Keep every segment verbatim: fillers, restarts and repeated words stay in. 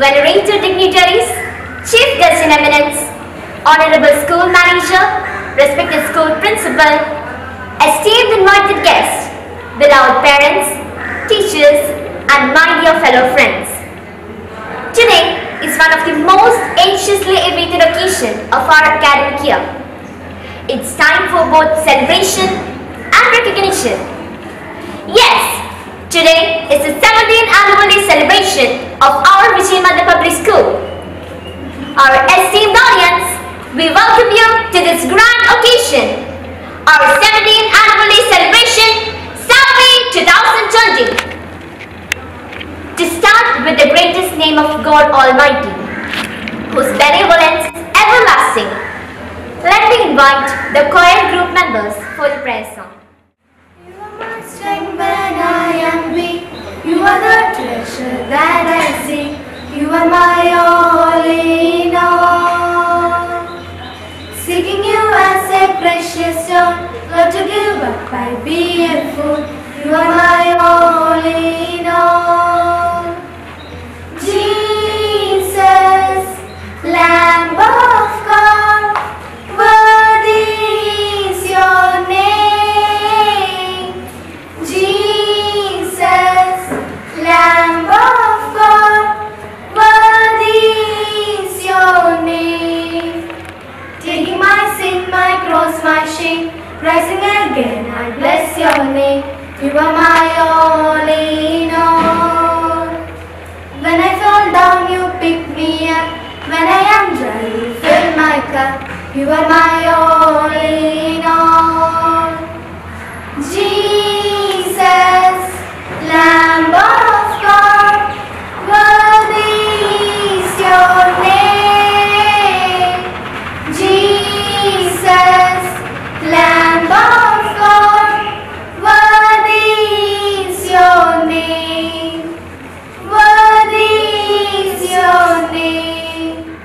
venerated dignitaries, chief guest in eminence, honorable school manager, respected school principal, esteemed invited guests, beloved parents, teachers, and my dear fellow friends. Today is one of the most anxiously awaited occasions of our academic year. It's time for both celebration and recognition. Yes, today is the seventeenth annual day celebration of our Vijay Mother Public School. Our esteemed audience, we welcome you to this grand occasion, our seventeenth annual day celebration, Savi twenty twenty. To start with the greatest name of God Almighty, whose benevolence is everlasting, let me invite the choir group members for the prayer song. You are my strength when I am weak. You are the treasure that I seek. You are my all in all. Seeking you as a precious stone, Lord, to give up I be a fool. You are my all in all. Jesus, Lamb of God, worthy is your name. Jesus, Lamb of God, worthy is your name. Taking my sin, my cross, my shame, rising again, I bless your name. You are my all in all. When I fall down, you pick me up. When I am dry, you fill my cup. You are my all in all. Jesus, Lamb of God, worthy is your name. Jesus, Lamb of God, worthy is your name. Worthy is your name.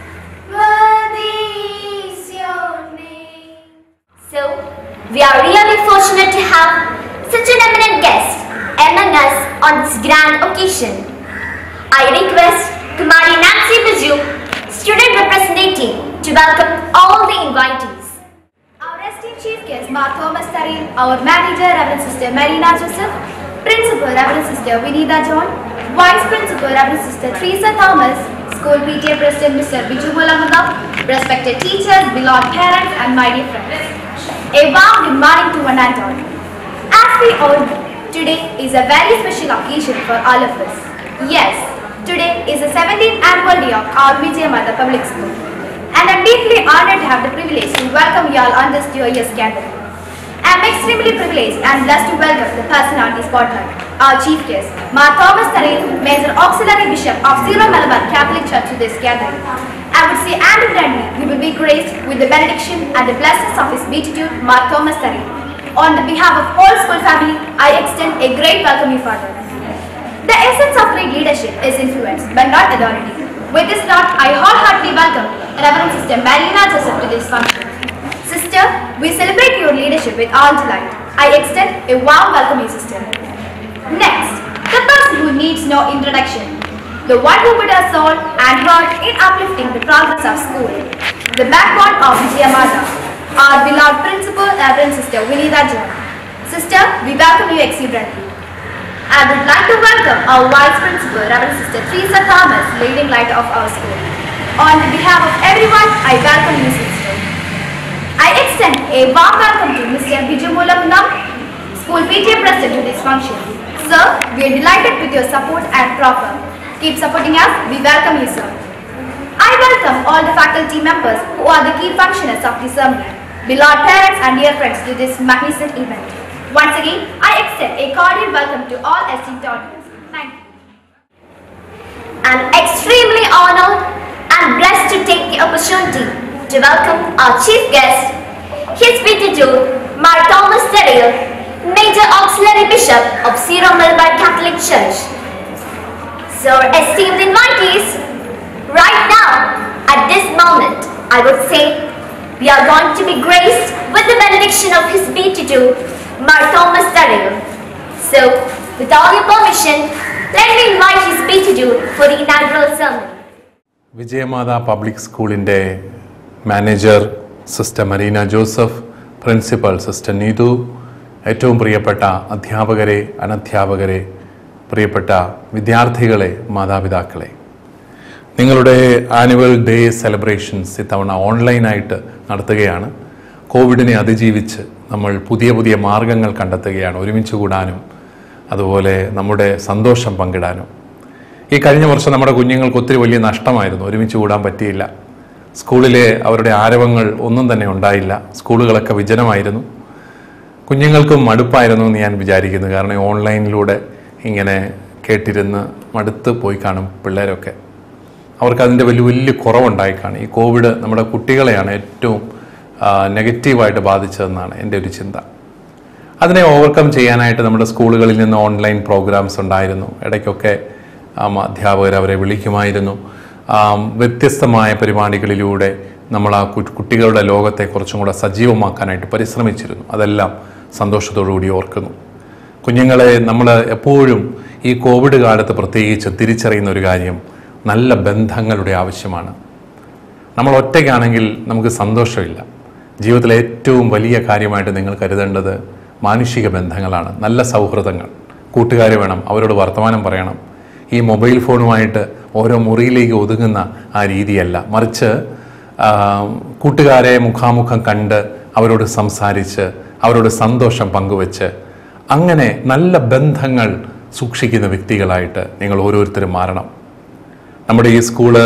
Worthy is your name. So, we are really fortunate to have such an eminent guest among us on this grand occasion. I request Kumari Nancy Biju, student representative, to welcome all the invitees. Our esteemed chief guest, Ma Thomas Taril, our manager, Reverend Sister Marina Joseph, Principal, Reverend Sister Vinita John, Vice Principal, Reverend Sister Teresa Thomas, School P T A President, Mister Biju Mulamudam, respected teachers, beloved parents, and my dear friends. A warm good morning to one and all. As we all know, today is a very special occasion for all of us. Yes, today is the seventeenth annual day of our Vijay Mother Public School. And I am deeply honored to have the privilege to welcome you all on this joyous gathering. I am extremely privileged and blessed to welcome the person on the spotlight, our chief guest, Ma Thomas Taril, Major Auxiliary Bishop of Syro Malabar Catholic Church, to this gathering. I would say and indeed we will be graced with the benediction and the blessings of His Beatitude, Ma Thomas Taril. On the behalf of all school family, I extend a great welcome you Father. The essence of great leadership is influence, but not authority. With this thought, I wholeheartedly welcome Reverend Sister Marina Joseph to this function. Sister, we celebrate your leadership with all delight. I extend a warm welcome, you sister. Next, the person who needs no introduction, the one who put her soul and heart in uplifting the progress of school, the backbone of Vijay Mother, our beloved Principal, Reverend Sister Vinita John. Sister, we welcome you exuberantly. I would like to welcome our Vice Principal, Reverend Sister Teresa Thomas, leading light of our school. On behalf of everyone, I welcome you, sister. I extend a warm welcome to Mister Biju Mulamudam, School P T A President, to this function. Sir, we are delighted with your support and proffer. Keep supporting us. We welcome you, sir. I welcome all the faculty members who are the key functionaries of the ceremony, beloved parents and dear friends, to this magnificent event. Once again, I extend a cordial welcome to all esteemed audience. Thank you. I'm extremely honored and blessed to take the opportunity to welcome our chief guest, His Beatitude, Ma Thomas Taril, Major Auxiliary Bishop of Syro Malabar Catholic Church. So, esteemed invitees, right now, at this moment, I would say we are going to be graced with the benediction of His Beatitude, Ma Thomas Taril. So, with all your permission, let me invite His Beatitude for the inaugural sermon. Vijayamatha public സ്കൂളിൻ്റെ manager sister Marina Joseph, principal sister Neethu, ഏറ്റവും പ്രിയപ്പെട്ട അധ്യാപകരെ, അനധ്യാപകരെ, പ്രിയപ്പെട്ട വിദ്യാർത്ഥികളെ, മാതാപിതാക്കളെ, നിങ്ങളുടെ annual day celebrations ഇത്തവണ ഓൺലൈനായിട്ട് നടത്തുകയാണ്. കോവിഡിനെ അതിജീവിച്ച് നമ്മൾ പുതിയ പുതിയ മാർഗങ്ങൾ കണ്ടെത്തുകയാണ് ഒരുമിച്ച് കൂടാനും അതുപോലെ നമ്മുടെ സന്തോഷം പങ്കിടാനും. ഈ കഴിഞ്ഞ വർഷം നമ്മുടെ കുഞ്ഞുങ്ങൾക്ക് ഒത്തിരി വലിയ നഷ്ടമായിരുന്നു, ഒരുമിച്ച് കൂടാൻ പറ്റിയില്ല. സ്കൂളിലെ അവരുടെ ആരവങ്ങൾ ഒന്നും തന്നെ ഉണ്ടായില്ല, സ്കൂളുകളൊക്കെ വിജനമായിരുന്നു. കുഞ്ഞുങ്ങൾക്കും മടുപ്പായിരുന്നു എന്ന് ഞാൻ വിചാരിക്കുന്നു. കാരണം ഓൺലൈനിലൂടെ ഇങ്ങനെ കേട്ടിരുന്ന് മടുത്ത് പോയി കാണും പിള്ളേരൊക്കെ. അവർക്ക് അതിൻ്റെ വലിയ വലിയ കുറവുണ്ടായി കാണും. ഈ കോവിഡ് നമ്മുടെ കുട്ടികളെയാണ് ഏറ്റവും നെഗറ്റീവായിട്ട് ബാധിച്ചതെന്നാണ് എൻ്റെ ഒരു ചിന്ത. അതിനെ ഓവർകം ചെയ്യാനായിട്ട് നമ്മുടെ സ്കൂളുകളിൽ നിന്ന് ഓൺലൈൻ പ്രോഗ്രാംസ് ഉണ്ടായിരുന്നു. ഇടയ്ക്കൊക്കെ അധ്യാപകർ അവരെ വിളിക്കുമായിരുന്നു. വ്യത്യസ്തമായ പരിപാടികളിലൂടെ നമ്മൾ ആ കുട്ടികളുടെ ലോകത്തെ കുറച്ചും കൂടെ സജീവമാക്കാനായിട്ട് പരിശ്രമിച്ചിരുന്നു. അതെല്ലാം സന്തോഷത്തോടുകൂടി ഓർക്കുന്നു. കുഞ്ഞുങ്ങളെ നമ്മൾ എപ്പോഴും ഈ കോവിഡ് കാലത്ത് പ്രത്യേകിച്ച് തിരിച്ചറിയുന്ന ഒരു കാര്യം നല്ല ബന്ധങ്ങളുടെ ആവശ്യമാണ്. നമ്മൾ ഒറ്റയ്ക്കാണെങ്കിൽ നമുക്ക് സന്തോഷമില്ല. ജീവിതത്തിലെ ഏറ്റവും വലിയ കാര്യമായിട്ട് നിങ്ങൾ കരുതേണ്ടത് മാനുഷിക ബന്ധങ്ങളാണ്. നല്ല സൗഹൃദങ്ങൾ, കൂട്ടുകാരെ വേണം, അവരോട് വർത്തമാനം പറയണം. ഈ മൊബൈൽ ഫോണുമായിട്ട് ഓരോ മുറിയിലേക്ക് ഒതുങ്ങുന്ന ആ രീതിയല്ല, മറിച്ച് കൂട്ടുകാരെ മുഖാമുഖം കണ്ട് അവരോട് സംസാരിച്ച് അവരോട് സന്തോഷം പങ്കുവെച്ച് അങ്ങനെ നല്ല ബന്ധങ്ങൾ സൂക്ഷിക്കുന്ന വ്യക്തികളായിട്ട് നിങ്ങൾ ഓരോരുത്തരും മാറണം. നമ്മുടെ ഈ സ്കൂള്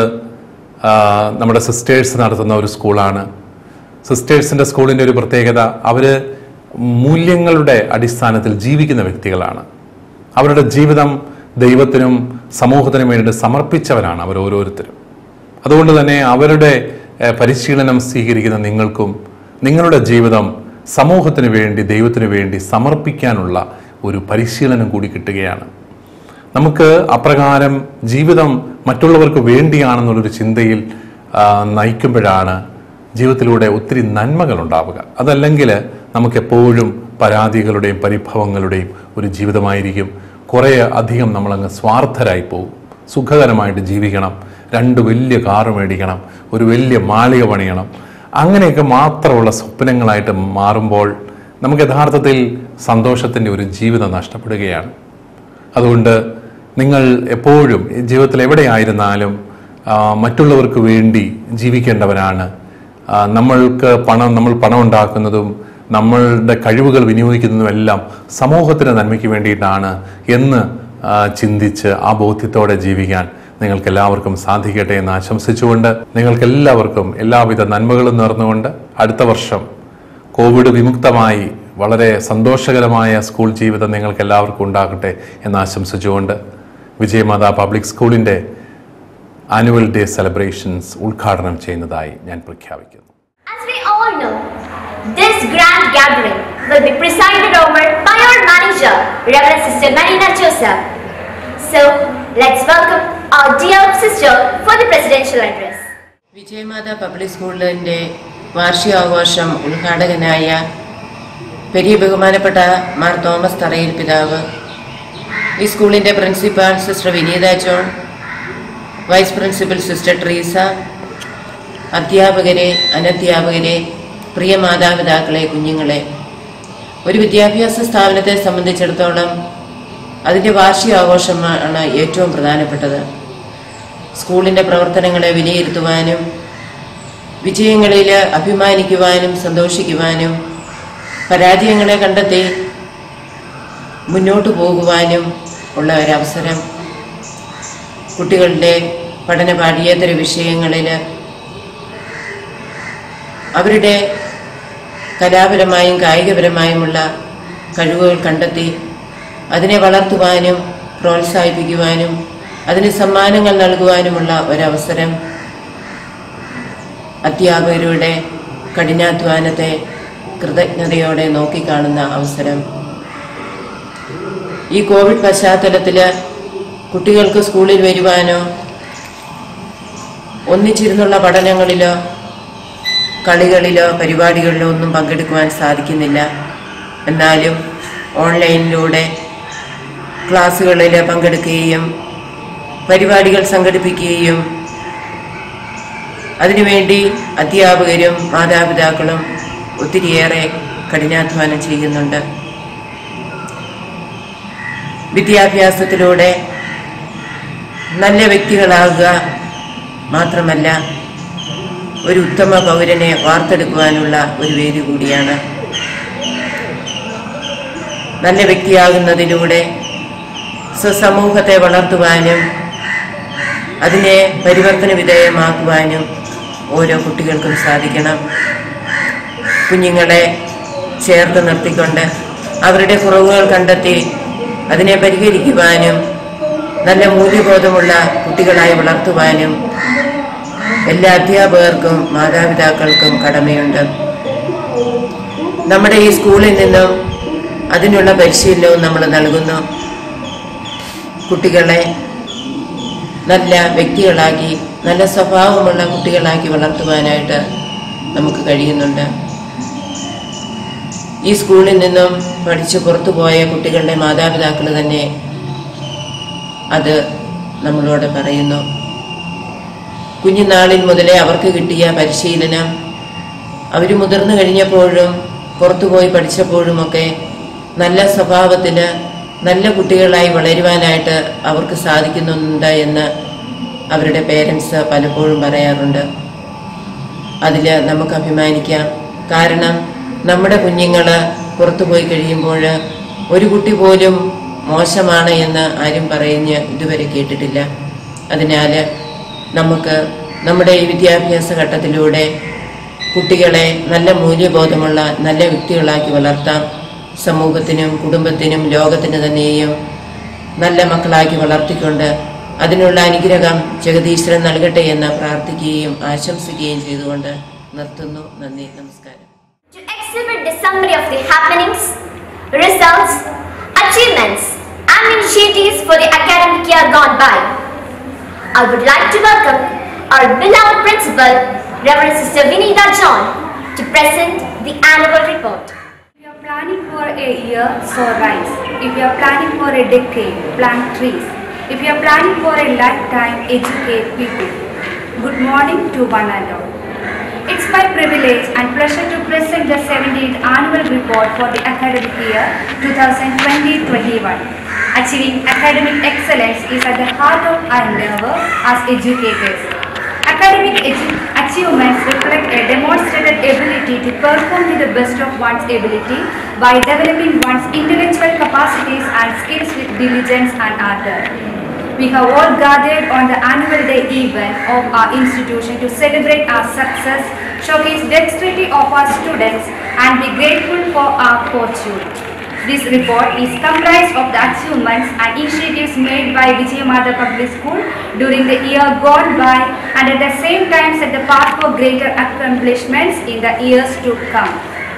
നമ്മുടെ സിസ്റ്റേഴ്സ് നടത്തുന്ന ഒരു സ്കൂളാണ്. സിസ്റ്റേഴ്സിൻ്റെ സ്കൂളിൻ്റെ ഒരു പ്രത്യേകത, അവർ മൂല്യങ്ങളുടെ അടിസ്ഥാനത്തിൽ ജീവിക്കുന്ന വ്യക്തികളാണ്. അവരുടെ ജീവിതം ദൈവത്തിനും സമൂഹത്തിനും വേണ്ടി സമർപ്പിച്ചവരാണ് അവർ ഓരോരുത്തരും. അതുകൊണ്ട് തന്നെ അവരുടെ പരിശീലനം സ്വീകരിക്കുന്ന നിങ്ങൾക്കും നിങ്ങളുടെ ജീവിതം സമൂഹത്തിന് വേണ്ടി ദൈവത്തിന് വേണ്ടി സമർപ്പിക്കാനുള്ള ഒരു പരിശീലനം കൂടി കിട്ടുകയാണ്. നമുക്ക് അപ്രകാരം ജീവിതം മറ്റുള്ളവർക്ക് വേണ്ടിയാണെന്നുള്ളൊരു ചിന്തയിൽ നയിക്കുമ്പോഴാണ് ജീവിതത്തിലൂടെ ഒത്തിരി നന്മകൾ ഉണ്ടാവുക. അതല്ലെങ്കിൽ നമുക്കെപ്പോഴും പരാതികളുടെയും പരിഭവങ്ങളുടെയും ഒരു ജീവിതമായിരിക്കും. കുറേ അധികം നമ്മളങ്ങ് സ്വാർത്ഥരായി പോകും. സുഖകരമായിട്ട് ജീവിക്കണം, രണ്ട് വലിയ കാറ് മേടിക്കണം, ഒരു വലിയ മാളിക പണിയണം, അങ്ങനെയൊക്കെ മാത്രമുള്ള സ്വപ്നങ്ങളായിട്ട് മാറുമ്പോൾ നമുക്ക് യഥാർത്ഥത്തിൽ സന്തോഷത്തിൻ്റെ ഒരു ജീവിതം നഷ്ടപ്പെടുകയാണ്. അതുകൊണ്ട് നിങ്ങൾ എപ്പോഴും ജീവിതത്തിൽ എവിടെയായിരുന്നാലും മറ്റുള്ളവർക്ക് വേണ്ടി ജീവിക്കേണ്ടവരാണ്. നമ്മൾക്ക് പണം നമ്മൾ പണം ഉണ്ടാക്കുന്നതും നമ്മളുടെ കഴിവുകൾ വിനിയോഗിക്കുന്നതും എല്ലാം സമൂഹത്തിന് നന്മയ്ക്ക് വേണ്ടിയിട്ടാണ് എന്ന് ചിന്തിച്ച് ആ ബോധ്യത്തോടെ ജീവിക്കാൻ നിങ്ങൾക്കെല്ലാവർക്കും സാധിക്കട്ടെ എന്ന് ആശംസിച്ചുകൊണ്ട് നിങ്ങൾക്കെല്ലാവർക്കും എല്ലാവിധ നന്മകളും നേർന്നുകൊണ്ട് അടുത്ത വർഷം കോവിഡ് വിമുക്തമായി വളരെ സന്തോഷകരമായ സ്കൂൾ ജീവിതം നിങ്ങൾക്കെല്ലാവർക്കും ഉണ്ടാകട്ടെ എന്ന് ആശംസിച്ചുകൊണ്ട് വിജയമാതാ പബ്ലിക് സ്കൂളിൻ്റെ ആനുവൽ ഡേ സെലിബ്രേഷൻസ് ഉദ്ഘാടനം ചെയ്യുന്നതായി ഞാൻ പ്രഖ്യാപിക്കുന്നു. As we all know, this grand gathering will be presided over by our manager, Reverend Sister Marina Joseph. So, let's welcome our dear sister for the presidential address. Vijayamatha public സ്കൂളിൻ്റെ വാർഷികാഘോഷം ഉദ്ഘാടകനായ പെരിയ ബഹുമാനപ്പെട്ട Mar Thomas തറയിൽ പിതാവ്, ഈ സ്കൂളിൻ്റെ principal sister Vineetha John, vice principal sister Treesa, അധ്യാപകരെ, അനധ്യാപകരെ, പ്രിയ മാതാപിതാക്കളെ, കുഞ്ഞുങ്ങളെ, ഒരു വിദ്യാഭ്യാസ സ്ഥാപനത്തെ സംബന്ധിച്ചിടത്തോളം അതിൻ്റെ വാർഷികാഘോഷമാണ് ഏറ്റവും പ്രധാനപ്പെട്ടത്. സ്കൂളിൻ്റെ പ്രവർത്തനങ്ങളെ വിലയിരുത്തുവാനും വിജയങ്ങളിൽ അഭിമാനിക്കുവാനും സന്തോഷിക്കുവാനും പരാജയങ്ങളെ കണ്ടെത്തി മുന്നോട്ട് പോകുവാനും ഉള്ള ഒരവസരം, കുട്ടികളുടെ പഠന പാഠ്യേതര വിഷയങ്ങളിൽ അവരുടെ കലാപരമായും കായികപരമായുമുള്ള കഴിവുകൾ കണ്ടെത്തി അതിനെ വളർത്തുവാനും പ്രോത്സാഹിപ്പിക്കുവാനും അതിന് സമ്മാനങ്ങൾ നൽകുവാനുമുള്ള ഒരവസരം, അധ്യാപകരുടെ കഠിനാധ്വാനത്തെ കൃതജ്ഞതയോടെ നോക്കിക്കാണുന്ന അവസരം. ഈ കോവിഡ് പശ്ചാത്തലത്തിൽ കുട്ടികൾക്ക് സ്കൂളിൽ വരുവാനോ ഒന്നിച്ചിരുന്നുള്ള പഠനങ്ങളിലോ കളികളിലോ പരിപാടികളിലോ ഒന്നും പങ്കെടുക്കുവാൻ സാധിക്കുന്നില്ല. എന്നാലും ഓൺലൈനിലൂടെ ക്ലാസ്സുകളിൽ പങ്കെടുക്കുകയും പരിപാടികൾ സംഘടിപ്പിക്കുകയും അതിനുവേണ്ടി അധ്യാപകരും മാതാപിതാക്കളും ഒത്തിരിയേറെ കഠിനാധ്വാനം ചെയ്യുന്നുണ്ട്. വിദ്യാഭ്യാസത്തിലൂടെ നല്ല വ്യക്തികളാകുക മാത്രമല്ല, ഒരു ഉത്തമ പൗരനെ വാർത്തെടുക്കുവാനുള്ള ഒരു വേദി കൂടിയാണ്. നല്ല വ്യക്തിയാകുന്നതിലൂടെ സ്വസമൂഹത്തെ വളർത്തുവാനും അതിനെ പരിവർത്തന വിധേയമാക്കുവാനും ഓരോ കുട്ടികൾക്കും സാധിക്കണം. കുഞ്ഞുങ്ങളെ ചേർത്ത് നിർത്തിക്കൊണ്ട് അവരുടെ കുറവുകൾ കണ്ടെത്തി അതിനെ പരിഹരിക്കുവാനും നല്ല മൂല്യബോധമുള്ള കുട്ടികളായി വളർത്തുവാനും എല്ലാ അധ്യാപകർക്കും മാതാപിതാക്കൾക്കും കടമയുണ്ട്. നമ്മുടെ ഈ സ്കൂളിൽ നിന്നും അതിനുള്ള പരിശീലനവും നമ്മൾ നൽകുന്നു. കുട്ടികളെ നല്ല വ്യക്തികളാക്കി നല്ല സ്വഭാവമുള്ള കുട്ടികളാക്കി വളർത്തുവാനായിട്ട് നമുക്ക് കഴിയുന്നുണ്ട്. ഈ സ്കൂളിൽ നിന്നും പഠിച്ച് പുറത്തു പോയ കുട്ടികളുടെ മാതാപിതാക്കൾ തന്നെ അത് നമ്മളോട് പറയുന്നു. കുഞ്ഞുനാളിൽ മുതലേ അവർക്ക് കിട്ടിയ പരിശീലനം അവർ മുതിർന്നു കഴിഞ്ഞപ്പോഴും പുറത്തുപോയി പഠിച്ചപ്പോഴുമൊക്കെ നല്ല സ്വഭാവത്തിന് നല്ല കുട്ടികളായി വളരുവാനായിട്ട് അവർക്ക് സാധിക്കുന്നുണ്ട് എന്ന് അവരുടെ പേരൻസ് പലപ്പോഴും പറയാറുണ്ട്. അതിൽ നമുക്ക് അഭിമാനിക്കാം. കാരണം നമ്മുടെ കുഞ്ഞുങ്ങൾ പുറത്തുപോയി കഴിയുമ്പോൾ ഒരു കുട്ടി പോലും മോശമാണ് എന്ന് ആരും പറഞ്ഞ് ഇതുവരെ കേട്ടിട്ടില്ല. അതിനാൽ നമുക്ക് നമ്മുടെ ഈ വിദ്യാഭ്യാസ ഘട്ടത്തിലൂടെ കുട്ടികളെ നല്ല മൂല്യബോധമുള്ള നല്ല വ്യക്തികളാക്കി വളർത്താം. സമൂഹത്തിനും കുടുംബത്തിനും ലോകത്തിന് തന്നെയും നല്ല മക്കളാക്കി വളർത്തിക്കൊണ്ട് അതിനുള്ള അനുഗ്രഹം ജഗദീശ്വരൻ നൽകട്ടെ എന്ന് പ്രാർത്ഥിക്കുകയും ആശംസിക്കുകയും ചെയ്തുകൊണ്ട് നിർത്തുന്നു. നന്ദി, നമസ്കാരം. To exhibit the summary of the happenings, results, achievements and initiatives for the academic year gone by, I would like to welcome our beloved principal, Reverend Sister Vinita John, to present the annual report. If you are planning for a year, sow rice. If you are planning for a decade, plant trees. If you are planning for a lifetime, educate people. Good morning to one and all. It's my privilege and pleasure to present the seventeenth annual report for the academic year twenty twenty to twenty-one. Achieving academic excellence is at the heart of our endeavor as educators. Academic achievements reflect a demonstrated ability to perform to the best of one's ability by developing one's intellectual capacities and skills with diligence and ardor. We have all gathered on the annual day event of our institution to celebrate our success, showcase dexterity of our students and be grateful for our fortune. This report is comprised of the achievements and initiatives made by Vijayamada Public School during the year gone by and at the same time set the path for greater accomplishments in the years to come.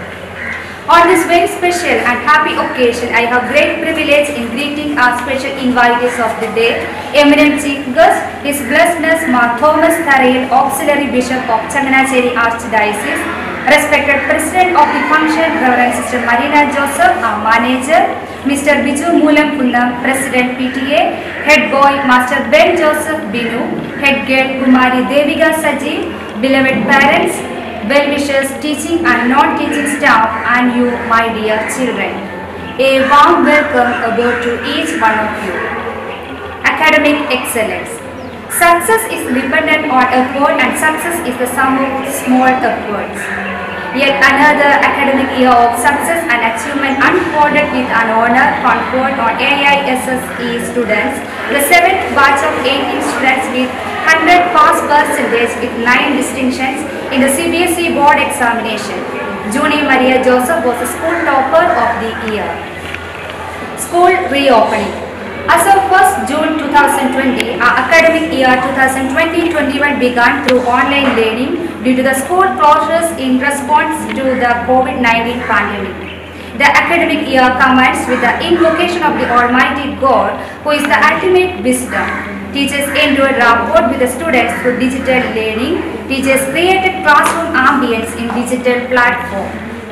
On this very special and happy occasion, I have great privilege in greeting our special invitees of the day, eminent chief guest, His Blessedness Ma Thomas Tharayil, Auxiliary Bishop of Changanacheri Archdiocese, respected President of the function, Reverend Sister Marina Joseph, our manager, Mister Biju Moolam Kundam, President P T A, Head Boy Master Ben Joseph Binu, Head Girl Kumari Deviga Saji, beloved parents, well-wishers, teaching and non-teaching staff, and you, my dear children. A warm welcome about to each one of you. Academic excellence. Success is dependent on effort and success is the sum of small efforts. Yet another academic year of success and achievement unfolded with an honor conferred on A I S S E students, the seventh batch of eighteen students with one hundred pass percentage with nine distinctions in the C B S E board examination. Junie Maria Joseph was the school topper of the year. School reopening. As of first June two thousand twenty, our academic year twenty twenty to twenty-one began through online learning due to the school closures in response to the COVID nineteen pandemic. The academic year commenced with the invocation of the Almighty God, who is the ultimate wisdom. Teachers endured rapport with the students through digital learning. Teachers created classroom ambience in digital platform.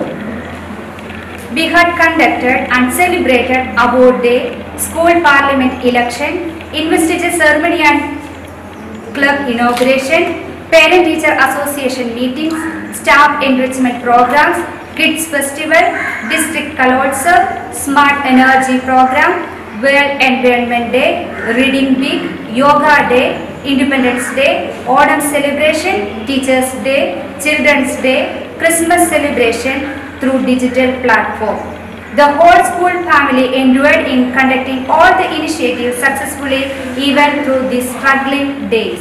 We had conducted and celebrated Award Day, School Parliament election, investiture ceremony and club inauguration, Parent-Teacher Association meetings, staff enrichment programs, Kids Festival, District Kalotsav, Smart Energy Program, World Environment Day, Reading Week, Yoga Day, Independence Day, Autumn Celebration, Teachers Day, Children's Day, Christmas celebration through digital platform. The whole school family endured in conducting all the initiatives successfully even through these struggling days.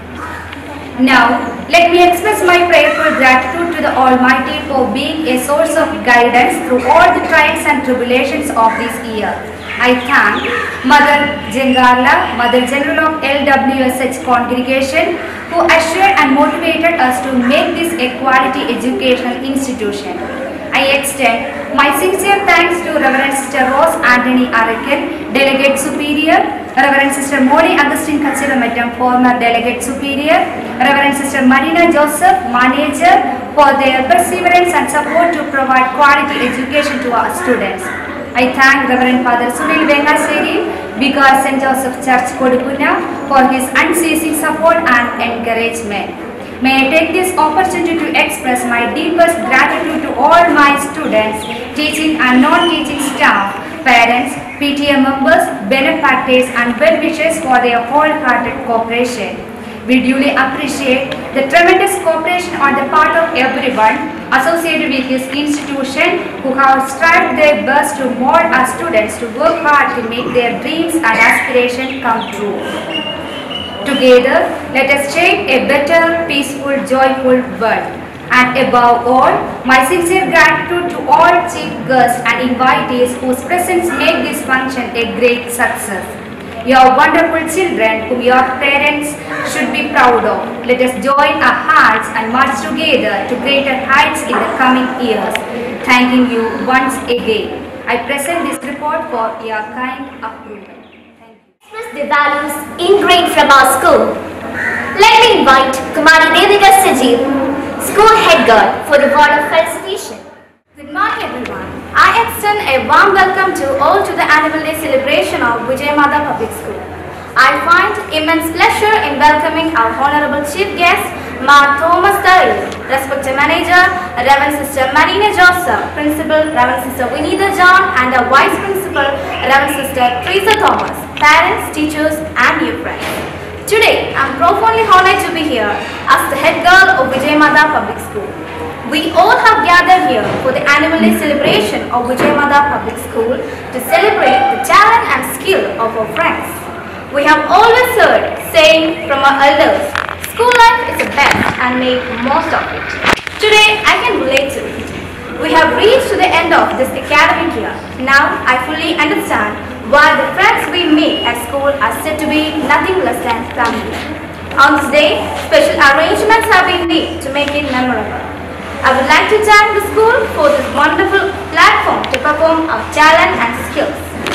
Now, let me express my prayerful gratitude to the Almighty for being a source of guidance through all the trials and tribulations of this year. I thank Mother Jengarla, Mother General of L W S H congregation, who assured and motivated us to make this a quality educational institution. I extend my sincere thanks to Reverend Sister Rose Anthony Arakan, Delegate Superior, Reverend Sister Moni Augustine Kachiramattam, former Delegate Superior, Reverend Sister Marina Joseph, Manager, for their perseverance and support to provide quality education to our students. I thank Reverend Father Sunil Vengaseri, Vicar Saint Joseph Church, Kodupuna, for his unceasing support and encouragement. May I take this opportunity to express my deepest gratitude to all my students, teaching and non-teaching staff, parents, P T A members, benefactors and well-wishers for their wholehearted cooperation. We duly appreciate the tremendous cooperation on the part of everyone associated with this institution who have strived their best to mold our students to work hard to make their dreams and aspirations come true. Together, let us shape a better, peaceful, joyful world. And above all, my sincere gratitude to all chief guests and invitees whose presence make this function a great success. Your wonderful children whom your parents should be proud of. Let us join our hearts and march together to greater heights in the coming years. Thanking you once again. I present this report for your kind approval. Express the values ingrained from our school. Let me invite Kumari Devika Sajeev, school head girl, for the word of felicitation. Good morning everyone. I extend a warm welcome to all to the annual day celebration of Vijayamada Public School. I find immense pleasure in welcoming our honorable chief guest, Ma Thomas Tari, respected manager, Reverend Sister Marina Joseph, Principal Reverend Sister Vinita John, and our Vice Principal Reverend Sister Teresa Thomas, parents, teachers, and new friends. Today, I am profoundly honored to be here as the head girl of Vijayamada Public School. We all have gathered here for the annual day celebration of Vijayamada Public School to celebrate the talent and skill of our friends. We have always heard saying from our elders, school life is the best and make most of it. Today, I can relate to it. We have reached to the end of this academic year. Now, I fully understand why the friends we meet at school are said to be nothing less than family. On this day, special arrangements have been made to make it memorable. I would like to thank the school for this wonderful platform to perform our talent and skills.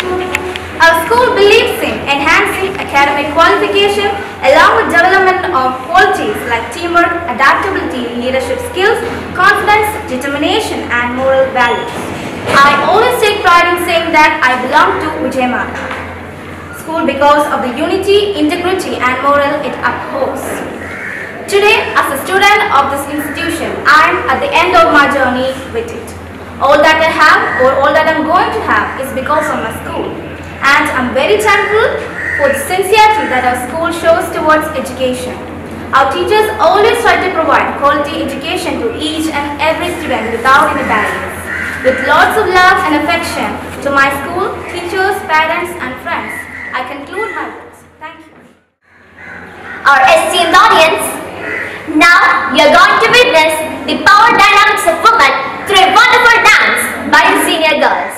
Our school believes in enhancing academic qualification along with development of qualities like teamwork, adaptability, leadership skills, confidence, determination, and moral values. I always take pride in saying that I belong to Vijayamada School because of the unity, integrity, and moral it upholds. Today, as a student of this institution, I am at the end of my journey with it. All that I have or all that I am going to have is because of my school. And I am very thankful for the sincerity that our school shows towards education. Our teachers always try to provide quality education to each and every student without any barriers. With lots of love and affection to my school, teachers, parents, and friends, I conclude my words. Thank you. Our esteemed audience, now you are going to witness the power dynamics of women through a wonderful dance by the senior girls.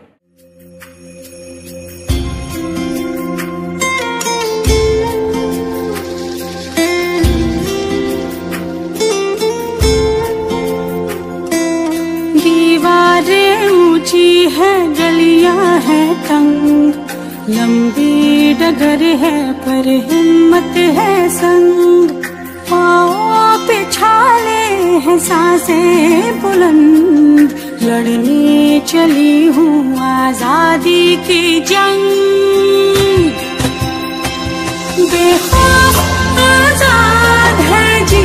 दीवारें ऊंची है, गलियां हैं तंग, लंबी डगर है पर हिम्मत है संग। पाँव पे छाले हैं, सांसें बुलंद, लड़ने चली हूँ आजादी की जंग। बेखौफ आजाद है जी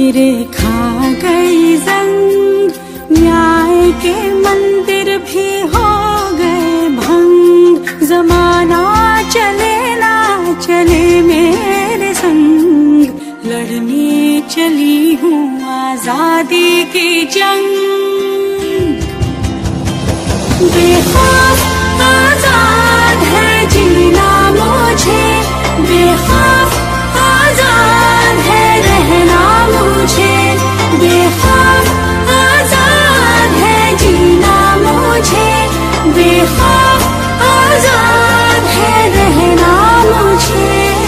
लकीरें खा गई जंग, न्याय के मंदिर भी हो गए भंग। जमाना चले ना चले मेरे संग, लड़ने चली हूँ आजादी की जंग। बेखौफ आजाद है जीना मुझे, बेखौफ आजाद है रहना मुझे, बेखौफ आजाद है जीना मुझे, बेखौफ आजाद है रहना मुझे।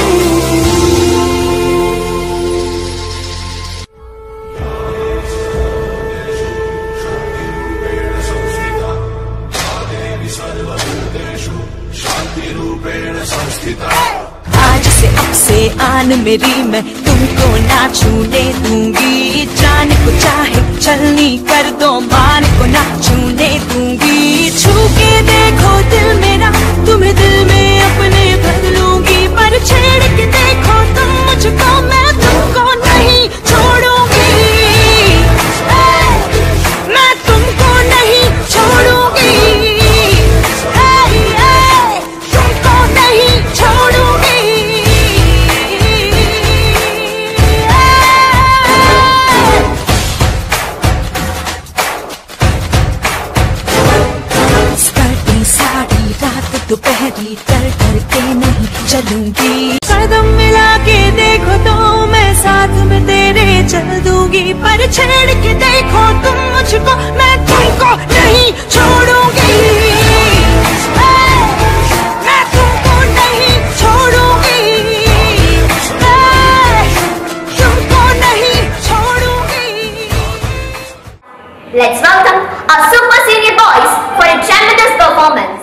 आज से अब से आन मेरी मैं तुमको ना छूने दूंगी, जान को चाहे छलनी कर दो मान को ना छूने दूंगी। छू के देखो दिल मेरा तुम्हें दिल में अपने भर लूंगी, पर छेड़ के देखो तुम मुझको मैं तुमको नहीं छोड़ूंगी, मैं तुमको नहीं छोड़ूंगी, तुमको नहीं छोड़ूंगी। स्कर्टें साड़ी रात दोपहरी डर डर के नहीं चलूंगी, कदम मिला के देखो तो मैं साथ में तेरे चल दूंगी, पर छेड़ के देखो तुम मुझको मैं तुमको नहीं छोड़ूंगी, मैं तुमको नहीं छोड़ूंगी, तुमको नहीं छोड़ूंगी। Let's welcome our super senior boys for a tremendous performance.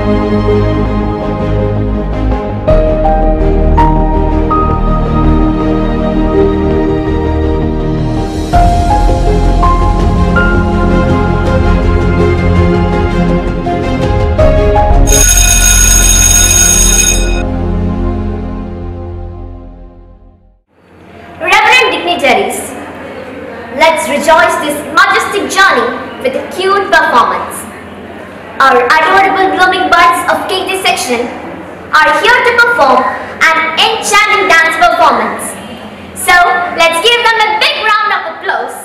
Let's rejoice this majestic journey with a cute performance. Our adorable blooming buds of K T section are here to perform an enchanting dance performance. So, let's give them a big round of applause.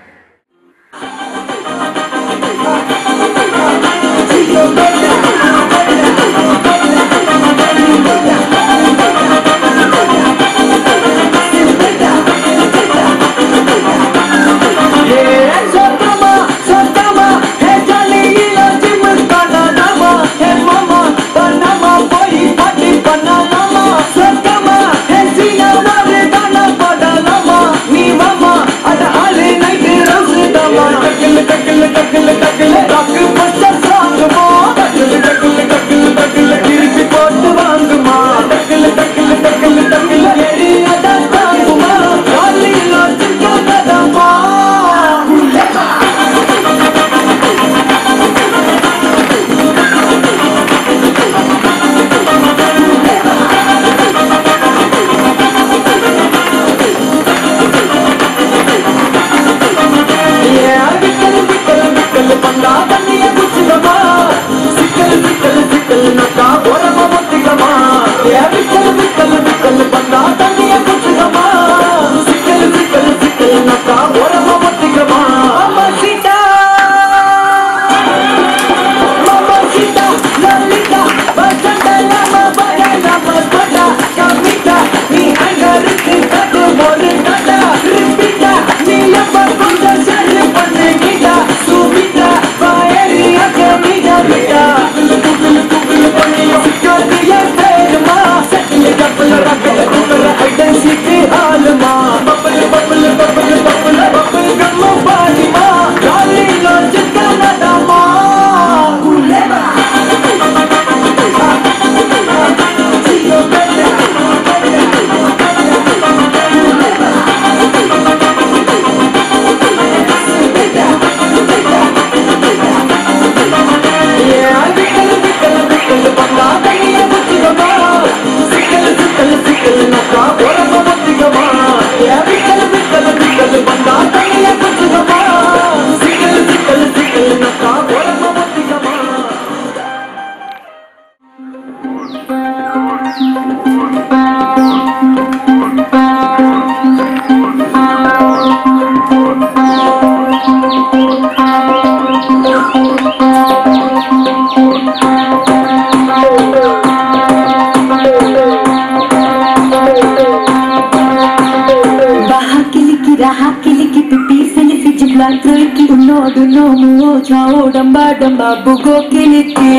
डम्बा डम्बा बुगो के लिखे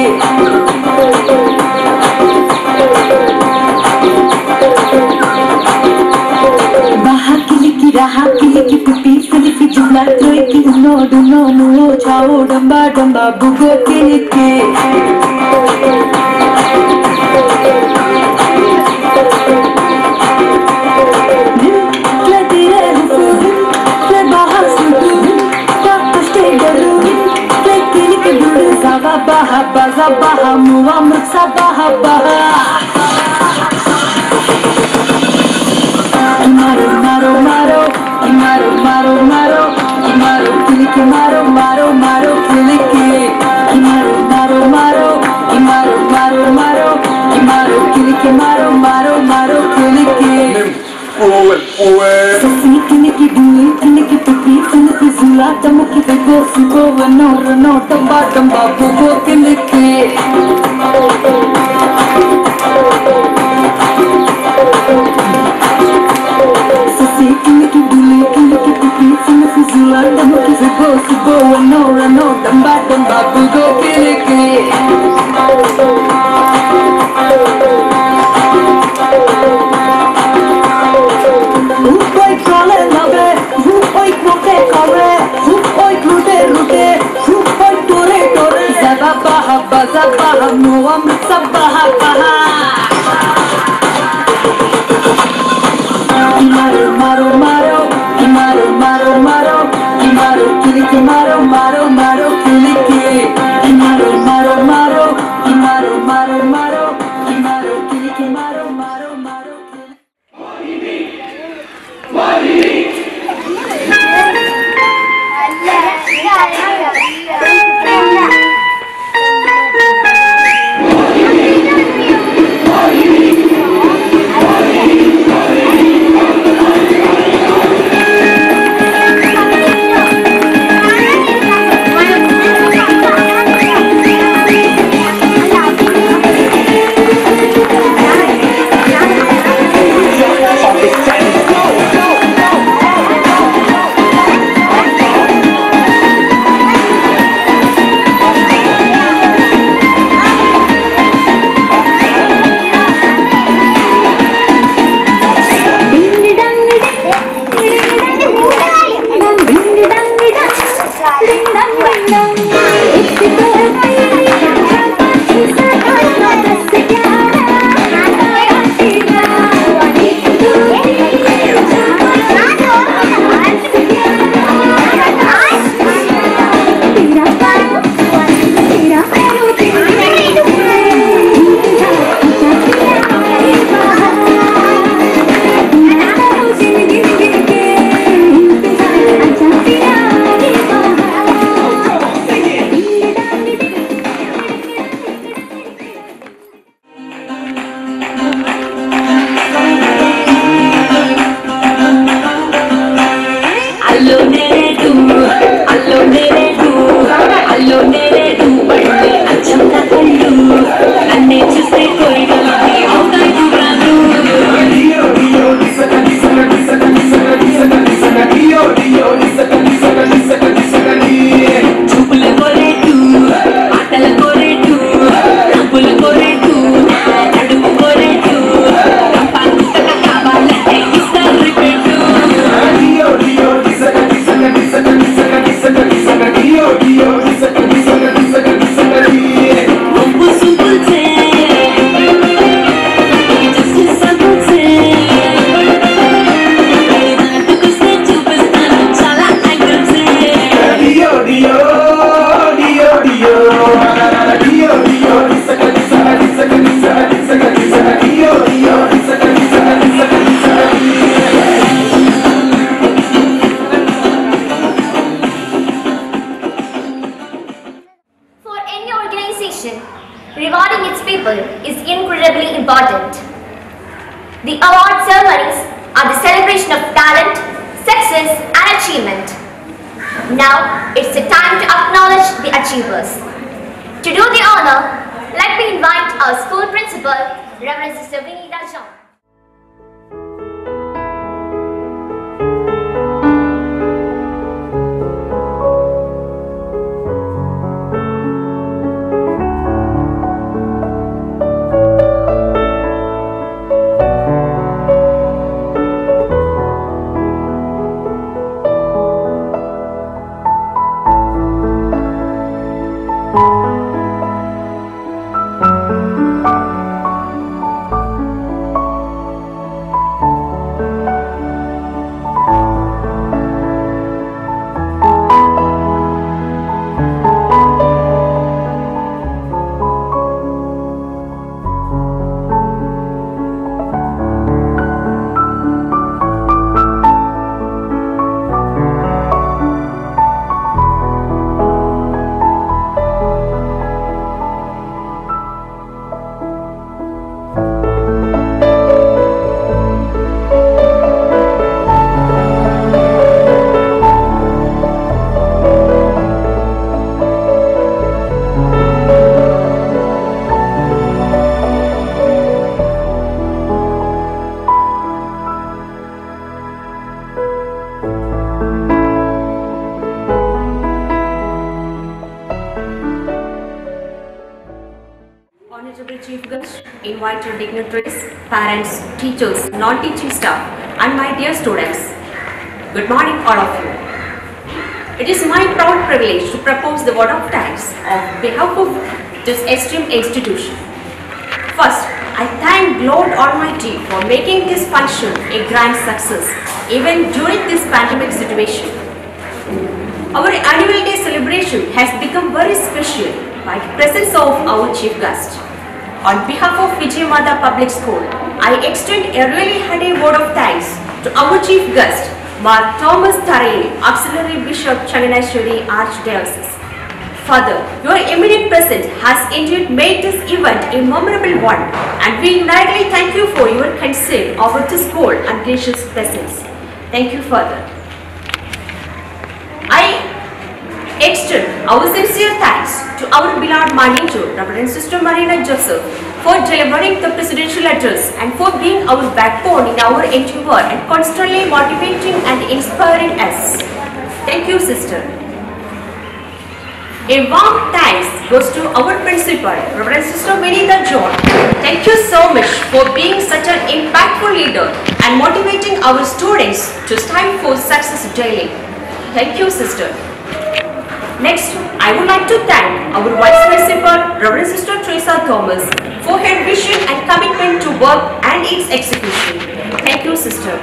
बाहा के लिखी रहा के लिखी पिपी फिलिपी जुमला त्रोई की उनो दुनो मुओ छाओ डम्बा डम्बा बुगो के लिखे Baha baha baha muwa muksa baha baha Maro maro maro maro maro maro maro kiliki maro maro maro kiliki Maro maro maro maro maro maro maro kiliki maro maro maro kiliki Owe owe Sasi kiliki duli kiliki pipi kiliki zula tamuki bego sugo vano rano tamba tamba bugo kiliki Sasi kiliki duli kiliki pipi kiliki zula tamuki bego sugo vano rano tamba tamba bugo kiliki Oi crole love, oi crote kore, oi crute rute, oi tore tore, zaba baha baza sabaha moa sabaha paha Maro maro maro maro maro maro maro kiliki maro maro maro kiliki maro maro maro maro maro maro maro kiliki maro maro maro rewarding its people is incredibly important. The award ceremonies are the celebration of talent, success and achievement. Now it's the time to acknowledge the achievers. To do the honor, let me invite our school principal, Reverend Sister Vinita John. Honorable Chief Guest, invited dignitaries, parents, teachers, non-teaching staff, and my dear students. Good morning, all of you. It is my proud privilege to propose the word of thanks on behalf of this esteemed institution. First, I thank Lord Almighty for making this function a grand success, even during this pandemic situation. Our annual day celebration has become very special by the presence of our chief guest. On behalf of Vijayamada Public School, I extend a really hearty word of thanks to our chief guest, Mar Thomas Tharayil, Auxiliary Bishop Changanasheri Archdiocese. Father, your immediate presence has indeed made this event a memorable one, and we unitedly thank you for your concern over this bold and gracious presence. Thank you, Father. I extend our sincere thanks to our beloved manager, Reverend Sister Marina Joseph, for delivering the presidential address and for being our backbone in our endeavor and constantly motivating and inspiring us. Thank you, Sister. A warm thanks goes to our principal, Reverend Sister Vinita John. Thank you so much for being such an impactful leader and motivating our students to strive for success daily. Thank you, Sister. Next, I would like to thank our Vice Principal, Reverend Sister Teresa Thomas, for her vision and commitment to work and its execution. Thank you, Sister.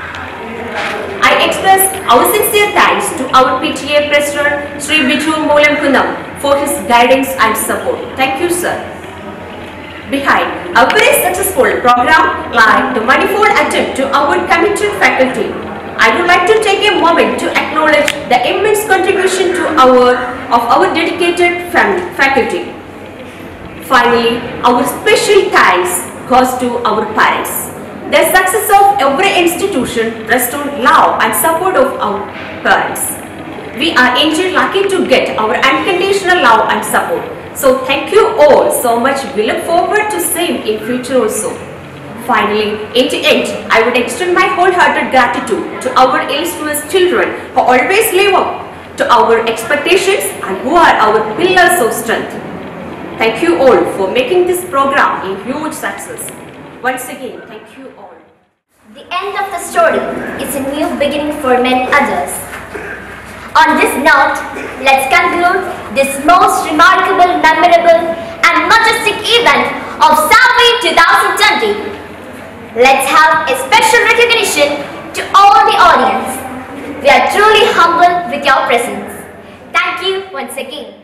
I express our sincere thanks to our P T A President, Sri Biju Molamkunam, for his guidance and support. Thank you, sir. Behind a very successful program like the manifold attempt to our committed faculty, I would like to take a moment to acknowledge the immense contribution to our of our dedicated family, faculty. Finally, our special thanks goes to our parents. The success of every institution rests on love and support of our parents. We are indeed lucky to get our unconditional love and support. So thank you all so much. We look forward to same in future also. Finally, in the end, I would extend my wholehearted gratitude to our illustrious children who always live up to our expectations and who are our pillars of strength. Thank you all for making this program a huge success. Once again, thank you all. The end of the story is a new beginning for many others. On this note, let's conclude this most remarkable, memorable and majestic event of Samvain twenty twenty. Let's have a special recognition to all the audience. We are truly humbled with your presence. Thank you once again.